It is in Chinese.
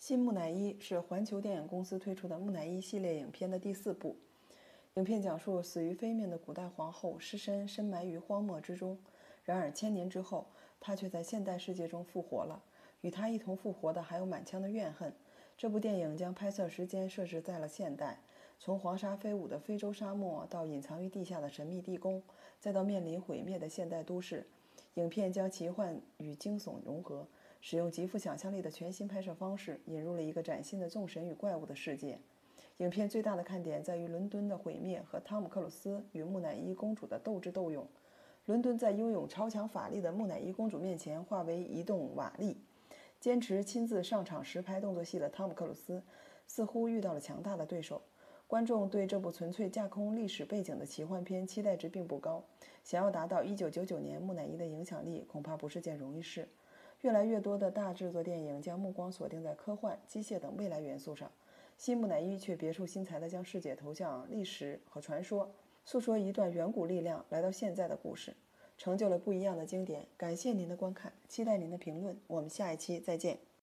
新木乃伊是环球电影公司推出的木乃伊系列影片的第4部。影片讲述死于非命的古代皇后尸身深埋于荒漠之中，然而1000年之后，她却在现代世界中复活了。与她一同复活的还有满腔的怨恨。这部电影将拍摄时间设置在了现代，从黄沙飞舞的非洲沙漠到隐藏于地下的神秘地宫，再到面临毁灭的现代都市。影片将奇幻与惊悚融合，使用极富想象力的全新拍摄方式，引入了一个崭新的众神与怪物的世界。影片最大的看点在于伦敦的毁灭和汤姆·克鲁斯与木乃伊公主的斗智斗勇。伦敦在拥有超强法力的木乃伊公主面前化为一栋瓦砾。坚持亲自上场实拍动作戏的汤姆·克鲁斯似乎遇到了强大的对手。观众对这部纯粹架空历史背景的奇幻片期待值并不高，想要达到1999年木乃伊的影响力恐怕不是件容易事。越来越多的大制作电影将目光锁定在科幻、机械等未来元素上，新木乃伊却别出心裁地将视野投向历史和传说，诉说一段远古力量来到现在的故事，成就了不一样的经典。感谢您的观看，期待您的评论，我们下一期再见。